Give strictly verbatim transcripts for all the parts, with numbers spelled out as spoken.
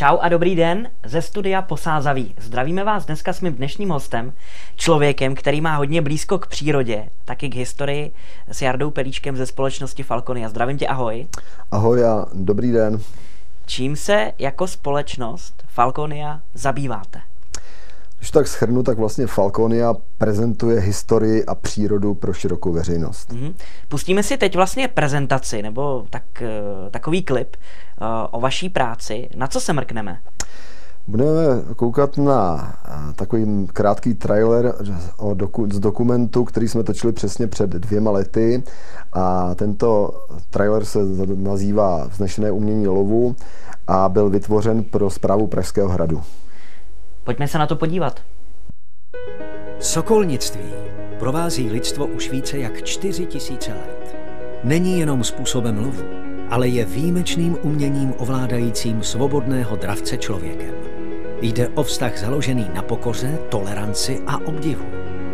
Čau a dobrý den ze studia Posázaví. Zdravíme vás dneska s mým dnešním hostem, člověkem, který má hodně blízko k přírodě, taky k historii, s Jardou Pelíčkem ze společnosti Falconia. Zdravím tě, ahoj. Ahoj a dobrý den. Čím se jako společnost Falconia zabýváte? Když tak shrnu, tak vlastně Falconia prezentuje historii a přírodu pro širokou veřejnost. Mm-hmm. Pustíme si teď vlastně prezentaci, nebo tak, takový klip uh, o vaší práci. Na co se mrkneme? Budeme koukat na takový krátký trailer o doku, z dokumentu, který jsme točili přesně před dvěma lety. A tento trailer se nazývá Vznešené umění lovu a byl vytvořen pro Správu Pražského hradu. Pojďme se na to podívat. Sokolnictví provází lidstvo už více jak čtyři tisíce let. Není jenom způsobem lovu, ale je výjimečným uměním ovládajícím svobodného dravce člověkem. Jde o vztah založený na pokoře, toleranci a obdivu.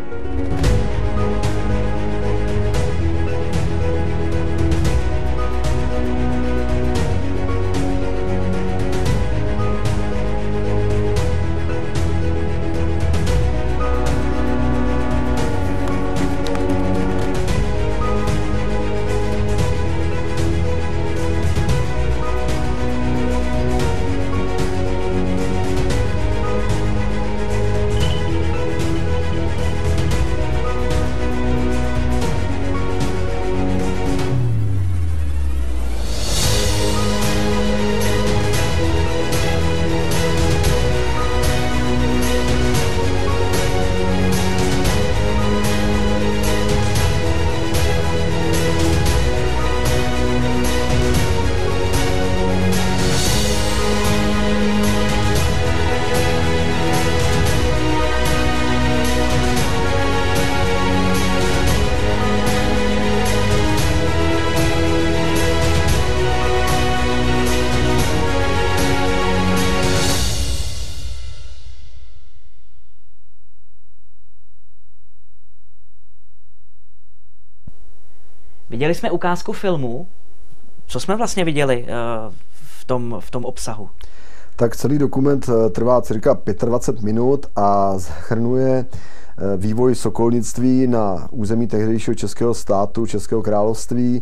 Viděli jsme ukázku filmu. Co jsme vlastně viděli uh, v tom, v tom obsahu? Tak celý dokument trvá cirka dvacet pět minut a shrnuje vývoj sokolnictví na území tehdejšího českého státu, Českého království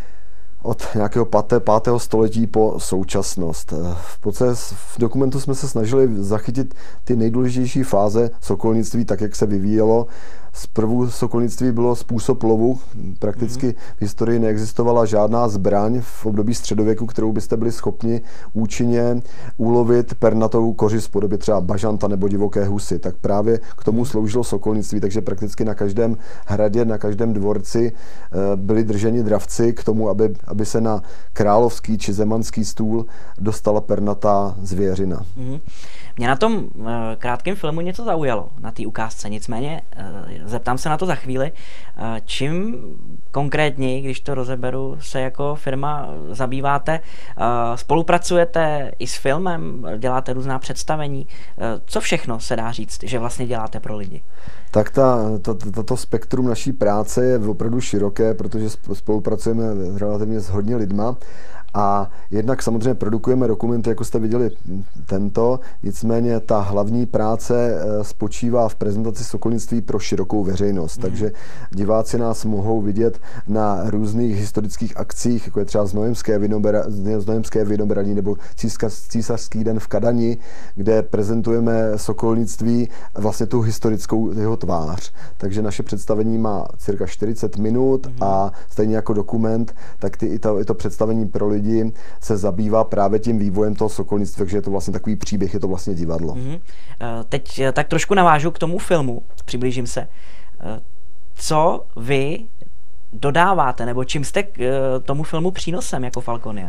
od nějakého páté, pátého století po současnost. V podstatě v dokumentu jsme se snažili zachytit ty nejdůležitější fáze sokolnictví, tak jak se vyvíjelo. Zprvu sokolnictví bylo způsob lovu. Prakticky v historii neexistovala žádná zbraň v období středověku, kterou byste byli schopni účinně ulovit pernatou kořist v podobě třeba bažanta nebo divoké husy. Tak právě k tomu sloužilo sokolnictví, takže prakticky na každém hradě, na každém dvorci byli drženi dravci k tomu, aby, aby se na královský či zemanský stůl dostala pernatá zvěřina. Mm-hmm. Mě na tom uh, krátkém filmu něco zaujalo, na té ukázce, nicméně uh, zeptám se na to za chvíli. Uh, čím konkrétně, když to rozeberu, se jako firma zabýváte? Uh, spolupracujete i s filmem, děláte různá představení. Uh, co všechno se dá říct, že vlastně děláte pro lidi? Tak ta, ta, tato spektrum naší práce je opravdu široké, protože spolupracujeme relativně s hodně lidma. A jednak samozřejmě produkujeme dokumenty, jako jste viděli tento, nicméně ta hlavní práce spočívá v prezentaci sokolnictví pro širokou veřejnost. Mm. Takže diváci nás mohou vidět na různých historických akcích, jako je třeba Znojemské, vinobera, Znojemské vinobraní nebo Císařský den v Kadani, kde prezentujeme sokolnictví, vlastně tu historickou jeho tvář. Takže naše představení má cirka čtyřicet minut mm. a stejně jako dokument, tak ty, i, to, i to představení pro lidi se zabývá právě tím vývojem toho sokolnictví, takže je to vlastně takový příběh, je to vlastně divadlo. Mm-hmm. Teď tak trošku navážu k tomu filmu, přiblížím se. Co vy dodáváte, nebo čím jste k tomu filmu přínosem jako Falconia?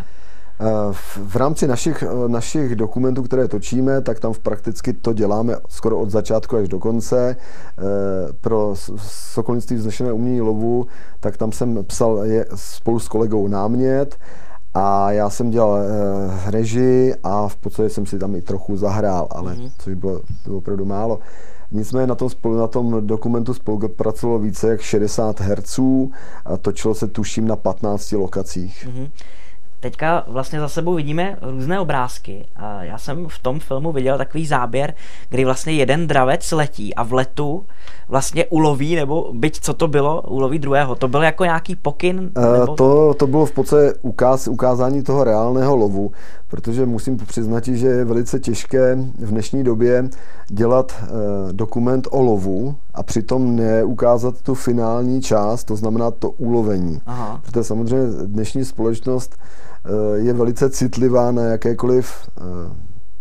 V rámci našich, našich dokumentů, které točíme, tak tam prakticky to děláme skoro od začátku až do konce. Pro sokolnictví Vznešené umění lovu, tak tam jsem psal je, spolu s kolegou námět, a já jsem dělal eh, režii a v podstatě jsem si tam i trochu zahrál, ale mm-hmm. což bylo, bylo opravdu málo. Nicméně na tom, spolu, na tom dokumentu spolupracovalo více jak šedesát herců a točilo se tuším na patnácti lokacích. Mm-hmm. teďka vlastně za sebou vidíme různé obrázky a já jsem v tom filmu viděl takový záběr, kdy vlastně jeden dravec letí a v letu vlastně uloví, nebo byť co to bylo, uloví druhého. To byl jako nějaký pokyn? Nebo... To, to bylo v podstatě ukáz, ukázání toho reálného lovu, protože musím přiznat, že je velice těžké v dnešní době dělat eh, dokument o lovu a přitom neukázat tu finální část, to znamená to ulovení. Aha. Protože samozřejmě dnešní společnost eh, je velice citlivá na jakékoliv eh,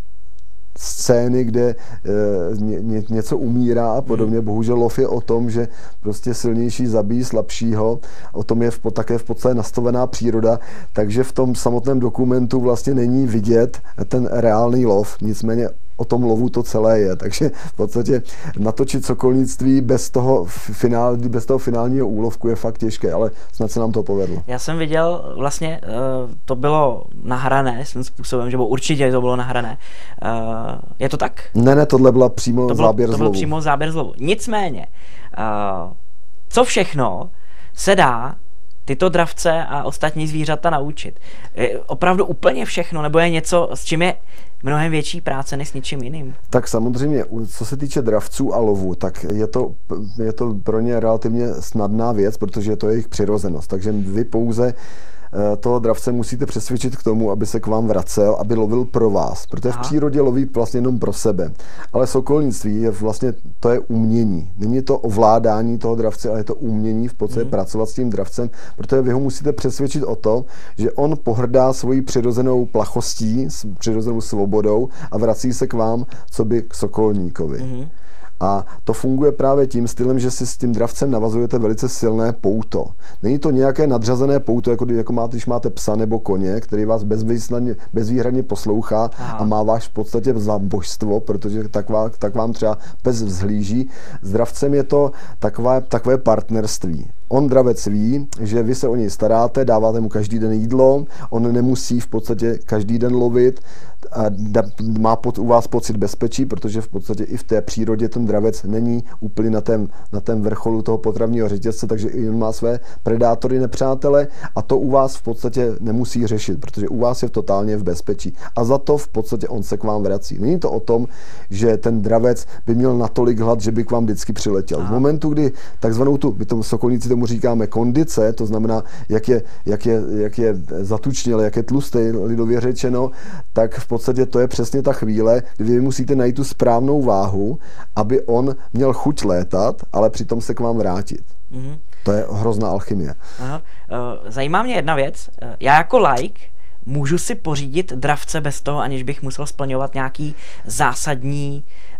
scény, kde e, ně, něco umírá a podobně. Hmm. Bohužel lov je o tom, že prostě silnější zabíjí slabšího. O tom je v, také v podstatě nastavená příroda, takže v tom samotném dokumentu vlastně není vidět ten reálný lov. Nicméně o tom lovu to celé je, takže v podstatě natočit sokolnictví bez toho, finál, bez toho finálního úlovku je fakt těžké, ale snad se nám to povedlo. Já jsem viděl, vlastně to bylo nahrané svým způsobem, že bylo určitě to bylo nahrané. Je to tak? Ne, ne, tohle byla přímo to bylo, záběr to z byl lovu. přímo záběr z lovu. Nicméně, co všechno se dá tyto dravce a ostatní zvířata naučit? Je opravdu úplně všechno, nebo je něco, s čím je mnohem větší práce než s ničím jiným? Tak samozřejmě, co se týče dravců a lovu, tak je to, je to pro ně relativně snadná věc, protože je to jejich přirozenost. Takže vy pouze toho dravce musíte přesvědčit k tomu, aby se k vám vracel, aby lovil pro vás, protože Aha. v přírodě loví vlastně jenom pro sebe. Ale sokolnictví je vlastně, to je umění. Není to ovládání toho dravce, ale je to umění v podstatě hmm. pracovat s tím dravcem, protože vy ho musíte přesvědčit o to, že on pohrdá svojí přirozenou plachostí, přirozenou svobodou a vrací se k vám, co by k sokolníkovi. Hmm. A to funguje právě tím stylem, že si s tím dravcem navazujete velice silné pouto. Není to nějaké nadřazené pouto, jako, jako máte, když máte psa nebo koně, který vás bezvýhradně poslouchá Aha. a má váš v podstatě za božstvo, protože tak vám, tak vám třeba pes vzhlíží. S dravcem je to takové, takové partnerství. On dravec ví, že vy se o něj staráte, dáváte mu každý den jídlo, on nemusí v podstatě každý den lovit, a má pod, u vás pocit bezpečí, protože v podstatě i v té přírodě ten dravec není úplně na tém, na tém vrcholu toho potravního řetězce, takže i on má své predátory, nepřátele a to u vás v podstatě nemusí řešit, protože u vás je totálně v bezpečí. A za to v podstatě on se k vám vrací. Není to o tom, že ten dravec by měl natolik hlad, že by k vám vždycky přiletěl. V momentu, kdy takzvanou tu, my tomu sokolníci tomu říkáme kondice, to znamená, jak je, jak je, jak je zatučněl, jak je tlustý, lidově řečeno, tak v podstatě to je přesně ta chvíle, kdy vy musíte najít tu správnou váhu, aby on měl chuť létat, ale přitom se k vám vrátit. Mm-hmm. To je hrozná alchymie. Aha. Zajímá mě jedna věc. Já jako laik můžu si pořídit dravce bez toho, aniž bych musel splňovat nějaký zásadní,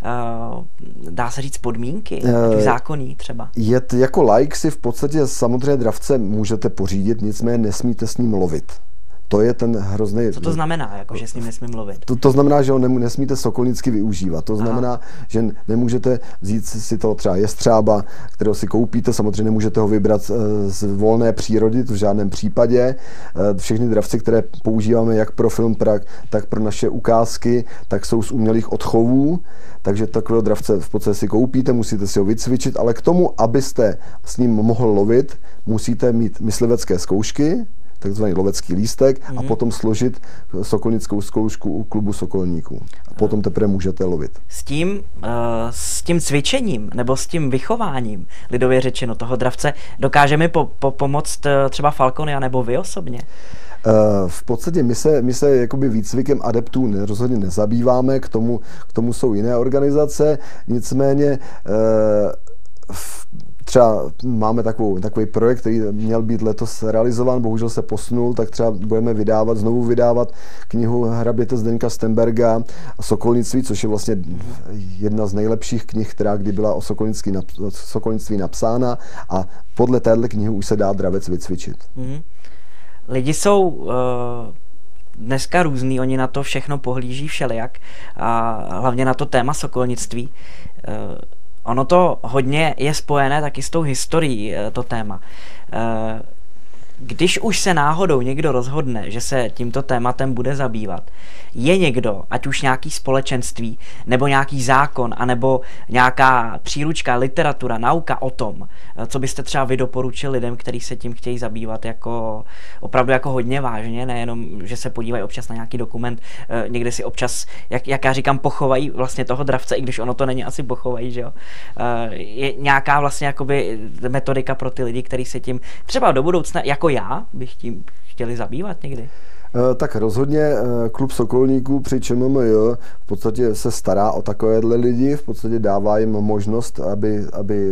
dá se říct, podmínky, uh, zákonný třeba. Je t, jako laik si v podstatě samozřejmě dravce můžete pořídit, nicméně nesmíte s ním lovit. To je ten hrozný... Co to znamená, jako, že s ním nesmím lovit? To, to znamená, že ho nesmíte sokolnicky využívat. To znamená, Aha. že nemůžete vzít si to třeba jestřába, kterého si koupíte, samozřejmě nemůžete ho vybrat z volné přírody, to v žádném případě. Všechny dravce, které používáme jak pro film, tak pro naše ukázky, tak jsou z umělých odchovů, takže takového dravce v podstatě si koupíte, musíte si ho vycvičit, ale k tomu, abyste s ním mohl lovit, musíte mít myslivecké zkoušky, takzvaný lovecký lístek mm-hmm. a potom složit sokolnickou zkoušku u klubu sokolníků. A potom teprve můžete lovit. S tím, uh, s tím cvičením nebo s tím vychováním, lidově řečeno, toho dravce, dokážeme po, po, pomoct třeba Falconia nebo vy osobně? Uh, v podstatě my se, my se jakoby výcvikem adeptů ne, rozhodně nezabýváme, k tomu, k tomu jsou jiné organizace, nicméně uh, v třeba máme takovou, takový projekt, který měl být letos realizován, bohužel se posunul, tak třeba budeme vydávat, znovu vydávat knihu hraběte Zdeňka Stemberga Sokolnictví, což je vlastně jedna z nejlepších knih, která kdy byla o sokolnictví, sokolnictví napsána a podle téhle knihy už se dá dravec vycvičit. Mm-hmm. Lidi jsou uh, dneska různý, oni na to všechno pohlíží všelijak a hlavně na to téma sokolnictví. Uh, Ono to hodně je spojené taky s tou historií, to téma. Když už se náhodou někdo rozhodne, že se tímto tématem bude zabývat, je někdo, ať už nějaký společenství, nebo nějaký zákon, anebo nějaká příručka, literatura, nauka o tom, co byste třeba vy doporučili lidem, kteří se tím chtějí zabývat jako opravdu jako hodně vážně, nejenom, že se podívají občas na nějaký dokument, někde si občas, jak, jak já říkám, pochovají vlastně toho dravce, i když ono to není asi pochovají, že jo. Je nějaká vlastně jakoby metodika pro ty lidi, kteří se tím třeba do budoucna, jako já, bych tím chtěli zabývat někdy? Tak rozhodně klub Sokolníků při ČMMJ v podstatě se stará o takovéhle lidi, v podstatě dává jim možnost, aby, aby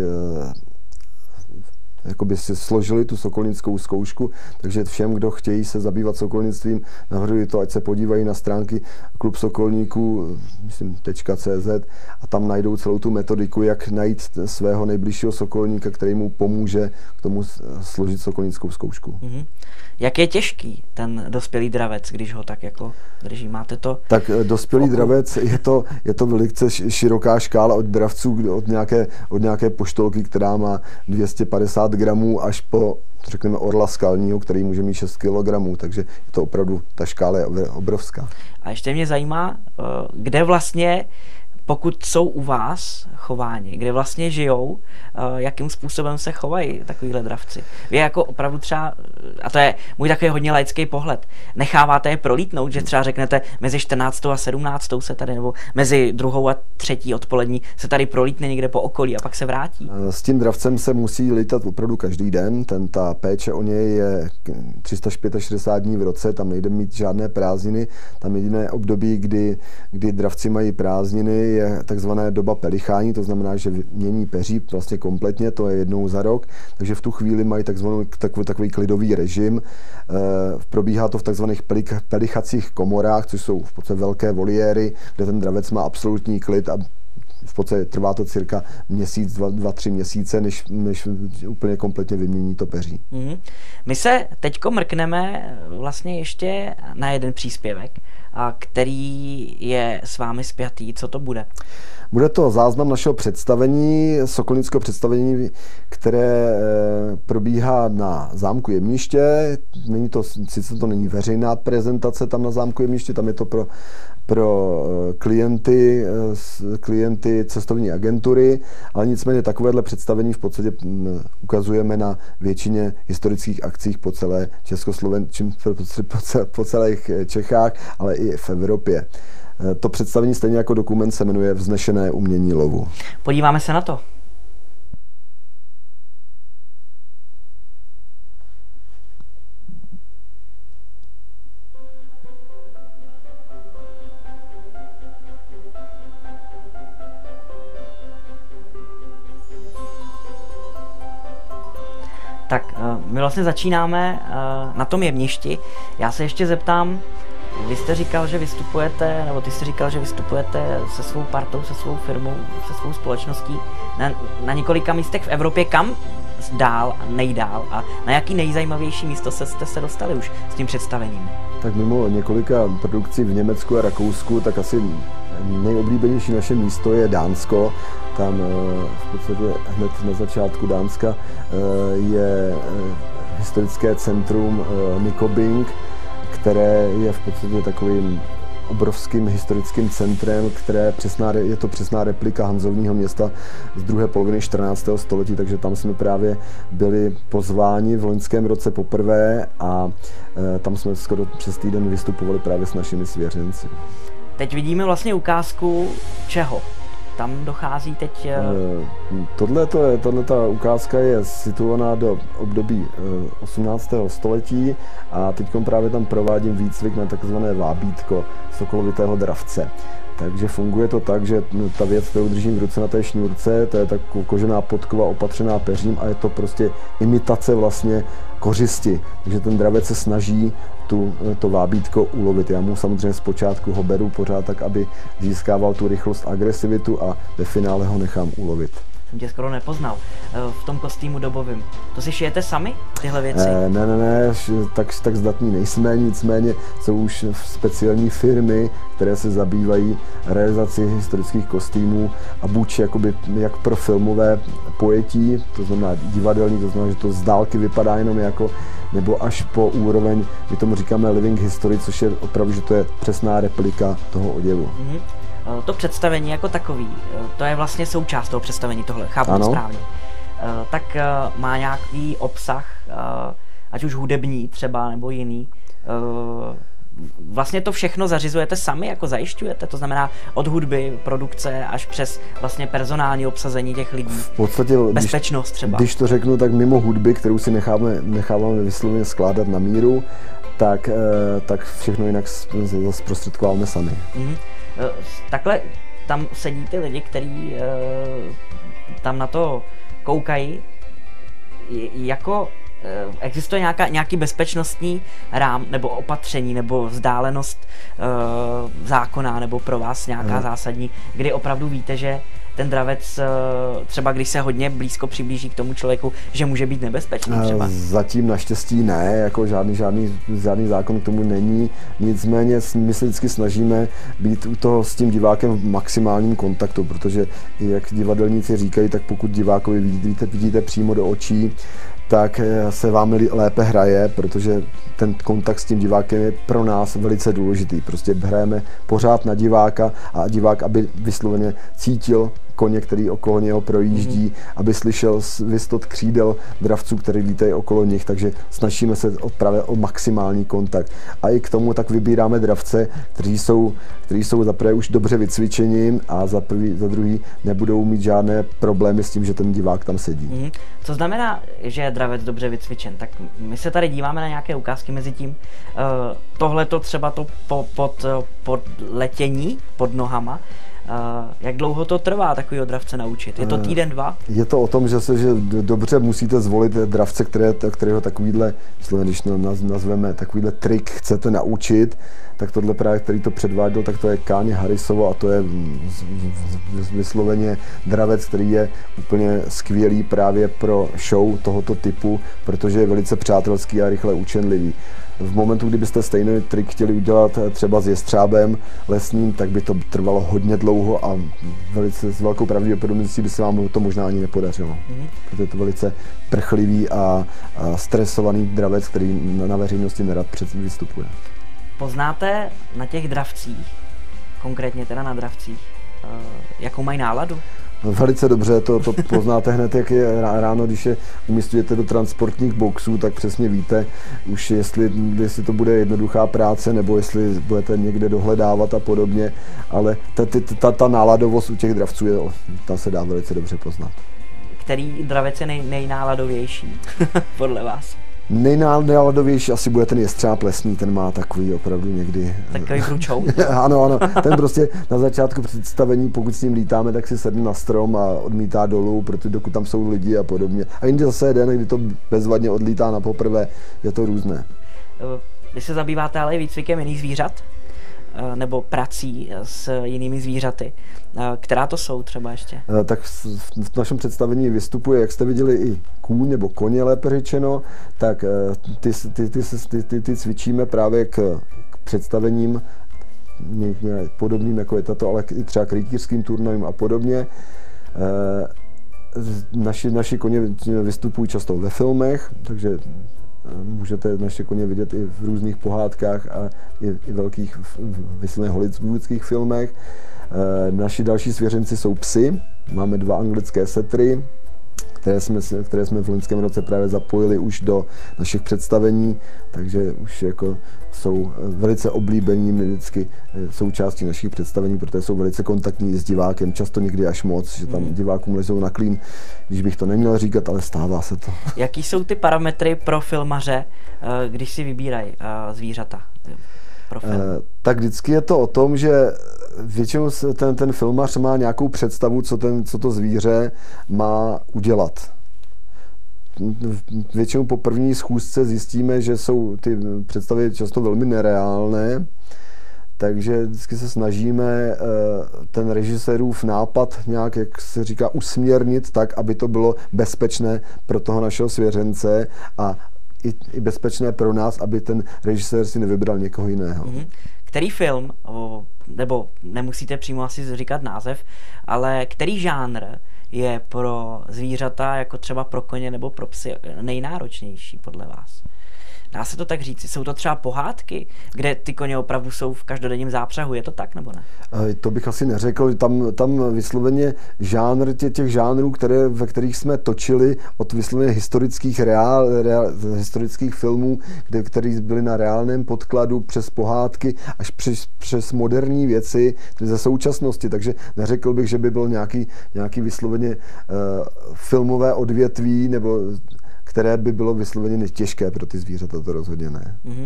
jakoby si složili tu sokolnickou zkoušku, takže všem, kdo chtějí se zabývat sokolnictvím, navrhuji to, ať se podívají na stránky klub Sokolníků, myslím .cz, a tam najdou celou tu metodiku, jak najít svého nejbližšího sokolníka, který mu pomůže k tomu složit sokolnickou zkoušku. Mm-hmm. Jak je těžký ten dospělý dravec, když ho tak jako drží? Máte to? Tak dospělý oku? dravec, je to, je to velice široká škála od dravců, od nějaké, od nějaké poštolky, která má dvě stě padesát gramů, až po, řekněme, orla skalního, který může mít šest kilogramů, takže je to opravdu, ta škála je obrovská. A ještě mě zajímá, kde vlastně, pokud jsou u vás chováni, kde vlastně žijou, jakým způsobem se chovají takovýhle dravci. Vy jako opravdu třeba, a to je můj takový hodně laický pohled, necháváte je prolítnout, že třeba řeknete mezi čtrnáctou a sedmnáctou se tady, nebo mezi druhou a třetí odpolední se tady prolítne někde po okolí a pak se vrátí? S tím dravcem se musí lítat opravdu každý den, ten, ta péče o něj je tři sta šedesát pět dní v roce, tam nejde mít žádné prázdniny, tam jediné období, kdy, kdy dravci mají prázdniny, je takzvaná doba pelichání, to znamená, že mění peří vlastně kompletně, to je jednou za rok, takže v tu chvíli mají takzvaný takový, takový klidový režim. E, probíhá to v takzvaných pelik, pelichacích komorách, což jsou v podstatě velké voliéry, kde ten dravec má absolutní klid a v podstatě trvá to cirka měsíc, dva, dva tři měsíce, než, než úplně kompletně vymění to peří. Mm-hmm. My se teďko mrkneme vlastně ještě na jeden příspěvek, a který je s vámi spjatý. Co to bude? Bude to záznam našeho představení, sokolnického představení, které probíhá na zámku Jemniště. Není to, sice to není veřejná prezentace tam na zámku Jemniště, tam je to pro, pro klienty, klienty cestovní agentury, ale nicméně takovéhle představení v podstatě ukazujeme na většině historických akcích po celé Československé, po celých Čechách, ale i v Evropě. To představení stejně jako dokument se jmenuje Vznešené umění lovu. Podíváme se na to. Tak my vlastně začínáme na tom Jemništi. Já se ještě zeptám, vy jste říkal, že vystupujete, nebo ty jste říkal, že vystupujete se svou partou, se svou firmou, se svou společností na, na několika místech v Evropě. Kam dál a nejdál a na jaký nejzajímavější místo se, jste se dostali už s tím představením? Tak mimo několika produkcí v Německu a Rakousku, tak asi nejoblíbenější naše místo je Dánsko. Tam v podstatě hned na začátku Dánska je historické centrum Nykøbing, které je v podstatě takovým obrovským historickým centrem, které přesná, je to přesná replika Hanzovního města z druhé poloviny čtrnáctého století, takže tam jsme právě byli pozváni v loňském roce poprvé a e, tam jsme skoro přes týden vystupovali právě s našimi svěřenci. Teď vidíme vlastně ukázku čeho? Tam dochází teď... Tohle ta ukázka je situovaná do období osmnáctého století a teď právě tam provádím výcvik na takzvané vábítko sokolovitého dravce. Takže funguje to tak, že ta věc, kterou držím v ruce na té šňůrce, to je tak kožená podkova opatřená peřím a je to prostě imitace vlastně kořisti. Takže ten dravec se snaží tu, to vábítko ulovit. Já mu samozřejmě zpočátku ho beru pořád tak, aby získával tu rychlost, agresivitu a ve finále ho nechám ulovit. Jsem tě skoro nepoznal. V tom kostýmu dobovým. To si šijete sami, tyhle věci? Ne, ne, ne, tak, tak zdatní nejsme, nicméně jsou už speciální firmy, které se zabývají realizací historických kostýmů a buď jakoby, jak pro filmové pojetí, to znamená divadelní, to znamená, že to z dálky vypadá jenom jako, nebo až po úroveň, my tomu říkáme living history, což je opravdu, že to je přesná replika toho oděvu. Mm-hmm. To představení jako takový, to je vlastně součást toho představení tohle, chápu to správně. Tak má nějaký obsah, ať už hudební třeba, nebo jiný. Vlastně to všechno zařizujete sami, jako zajišťujete, to znamená od hudby, produkce až přes vlastně personální obsazení těch lidí. V podstatě, bezpečnost když, třeba. Když to řeknu, tak mimo hudby, kterou si necháváme, necháváme vysloveně skládat na míru, tak, tak všechno jinak zprostředkováme sami. Mm-hmm. Takhle tam sedí ty lidi, kteří tam na to koukají, jako existuje nějaká, nějaký bezpečnostní rám nebo opatření nebo vzdálenost uh, zákona nebo pro vás nějaká hmm. zásadní, kdy opravdu víte, že ten dravec uh, třeba když se hodně blízko přiblíží k tomu člověku, že může být nebezpečný třeba? Zatím naštěstí ne, jako žádný, žádný, žádný zákon k tomu není, nicméně my se vždycky snažíme být u toho s tím divákem v maximálním kontaktu, protože jak divadelníci říkají, tak pokud divákovi vidíte, vidíte přímo do očí, tak se vám lépe hraje, protože ten kontakt s tím divákem je pro nás velice důležitý. Prostě hrajeme pořád na diváka a divák, aby vysloveně cítil koně, který okolo něho projíždí, mm. aby slyšel vystot křídel dravců, který lítají okolo nich, takže snažíme se právě o maximální kontakt. A i k tomu tak vybíráme dravce, kteří jsou, kteří jsou za prvé už dobře vycvičeni a za, prvý, za druhý nebudou mít žádné problémy s tím, že ten divák tam sedí. Mm. Co znamená, že je dravec dobře vycvičen? Tak my se tady díváme na nějaké ukázky mezi tím. Uh, Tohle to třeba to po, pod, pod letění pod nohama. Uh, jak dlouho to trvá takovýho dravce naučit? Je to týden, dva? Je to o tom, že se že dobře musíte zvolit dravce, které, kterého takovýhle, když nazveme takovýhle trik chcete naučit, tak tohle právě, který to předváděl, tak to je Káně Harrisovo a to je vysloveně dravec, který je úplně skvělý právě pro show tohoto typu, protože je velice přátelský a rychle učenlivý. V momentu, kdybyste stejný trik chtěli udělat třeba s jestřábem lesním, tak by to trvalo hodně dlouho a velice s velkou pravděpodobností by se vám to možná ani nepodařilo. Mm-hmm. Protože je to velice prchlivý a, a stresovaný dravec, který na, na veřejnosti nerad před vystupuje. Poznáte na těch dravcích, konkrétně teda na dravcích, jakou mají náladu? Velice dobře, to, to poznáte hned, jak je ráno, když je umístujete do transportních boxů, tak přesně víte už, jestli, jestli to bude jednoduchá práce, nebo jestli budete někde dohledávat a podobně, ale ta, ta, ta náladovost u těch dravců, je, ta se dá velice dobře poznat. Který dravec je nej, nejnáladovější, podle vás? Nejnáladovější asi bude ten jestřáb lesní, ten má takový opravdu někdy... Takový průčou? Ano, ano, ten prostě na začátku představení, pokud s ním lítáme, tak si sedne na strom a odmítá dolů, protože dokud tam jsou lidi a podobně. A jindy zase je den, kdy to bezvadně odlítá na poprvé, je to různé. Vy se zabýváte ale i výcvikem jiných zvířat? Nebo prací s jinými zvířaty. Která to jsou třeba ještě? Tak v našem představení vystupuje, jak jste viděli, i kůň nebo koně, lépe řečeno, tak ty, ty, ty, ty, ty, ty cvičíme právě k, k představením podobným, jako je tato, ale i třeba k rytířským turnajům a podobně. Naši, naši koně vystupují často ve filmech, takže můžete naše koně vidět i v různých pohádkách a i, i velkých vysloveně hollywoodských filmech. Naši další svěřenci jsou psy. Máme dva anglické setry, které jsme, které jsme v loňském roce právě zapojili už do našich představení, takže už jako jsou velice oblíbení vždycky součástí našich představení, protože jsou velice kontaktní s divákem, často někdy až moc, že tam divákům lezou na klín, když bych to neměl říkat, ale stává se to. Jaký jsou ty parametry pro filmaře, když si vybírají zvířata? Tak vždycky je to o tom, že většinou ten, ten filmař má nějakou představu, co, ten, co to zvíře má udělat. Většinou po první schůzce zjistíme, že jsou ty představy často velmi nereálné, takže vždycky se snažíme ten režisérův nápad nějak, jak se říká, usměrnit tak, aby to bylo bezpečné pro toho našeho svěřence a i, i bezpečné pro nás, aby ten režisér si nevybral někoho jiného. Mm-hmm. Který film, nebo nemusíte přímo asi říkat název, ale který žánr je pro zvířata, jako třeba pro koně nebo pro psy, nejnáročnější podle vás? Dá se to tak říct? Jsou to třeba pohádky, kde ty koně opravdu jsou v každodenním zápřehu? Je to tak, nebo ne? To bych asi neřekl. Tam, tam vysloveně žánr tě, těch žánrů, které, ve kterých jsme točili od vysloveně historických, reál, reál, historických filmů, kde, které byly na reálném podkladu, přes pohádky až přes, přes moderní věci ze současnosti. Takže neřekl bych, že by byl nějaký, nějaký vysloveně uh, filmové odvětví, nebo které by bylo vysloveně těžké pro ty zvířata, to rozhodně ne. Mm-hmm.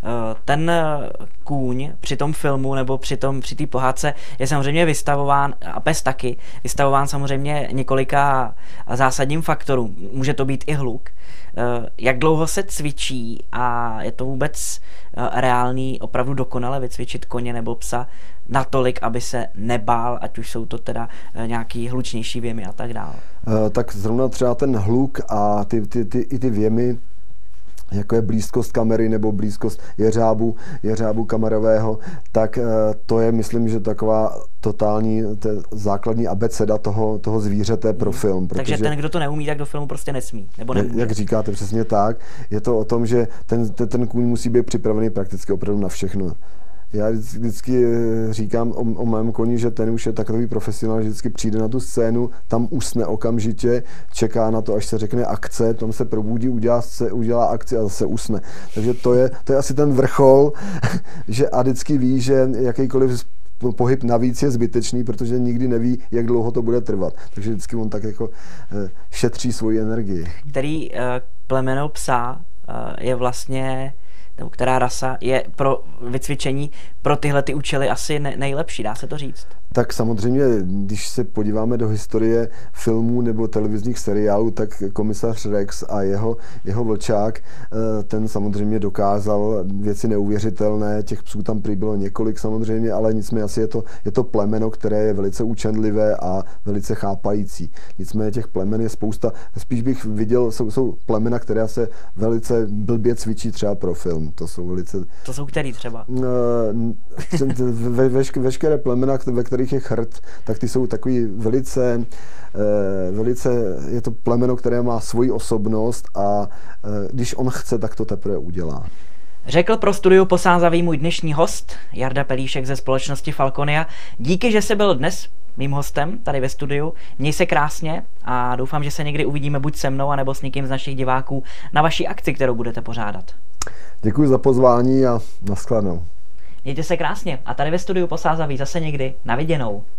Ten kůň při tom filmu nebo při tom, při té pohádce je samozřejmě vystavován, a pes taky, vystavován samozřejmě několika zásadním faktorům. Může to být i hluk. Jak dlouho se cvičí a je to vůbec reálný opravdu dokonale vycvičit koně nebo psa natolik, aby se nebál, ať už jsou to teda nějaký hlučnější věmy a tak dále? Tak zrovna třeba ten hluk a ty, ty, ty, i ty věmy, jako je blízkost kamery nebo blízkost jeřábu, jeřábu kamerového, tak to je, myslím, že taková totální základní abeceda toho, toho zvířete pro film. Takže ten, kdo to neumí, tak do filmu prostě nesmí, nebo nemůže. Jak říkáte, přesně tak. Je to o tom, že ten, ten, ten kůň musí být připravený prakticky opravdu na všechno. Já vždycky říkám o, o mém koni, že ten už je takový profesionál, že vždycky přijde na tu scénu, tam usne okamžitě, čeká na to, až se řekne akce, tam se probudí, udělá, se, udělá akci a zase usne. Takže to je, to je asi ten vrchol, že a vždycky ví, že jakýkoliv pohyb navíc je zbytečný, protože nikdy neví, jak dlouho to bude trvat. Takže vždycky on tak jako šetří svoji energii. Který uh, plemeno psa uh, je vlastně nebo která rasa je pro vycvičení pro tyhle ty účely asi nejlepší, dá se to říct? Tak samozřejmě, když se podíváme do historie filmů nebo televizních seriálů, tak komisař Rex a jeho, jeho vlčák, ten samozřejmě dokázal věci neuvěřitelné, těch psů tam prý bylo několik samozřejmě, ale nicméně asi je to, je to plemeno, které je velice účenlivé a velice chápající. Nicméně těch plemen je spousta, spíš bych viděl, jsou, jsou plemena, které se velice blbě cvičí třeba pro film. To jsou velice... To jsou který třeba? Ve, ve, veškeré plemena, ve kterých je chrt, tak ty jsou takový velice, velice, je to plemeno, které má svoji osobnost a když on chce, tak to teprve udělá. Řekl pro Studio Posázavý můj dnešní host, Jarda Pelíšek ze společnosti Falconia. Díky, že jsi byl dnes mým hostem tady ve studiu. Měj se krásně a doufám, že se někdy uvidíme buď se mnou, anebo s někým z našich diváků na vaší akci, kterou budete pořádat. Děkuji za pozvání a nashledanou. Mějte se krásně a tady ve Studiu Posázaví zase někdy na viděnou.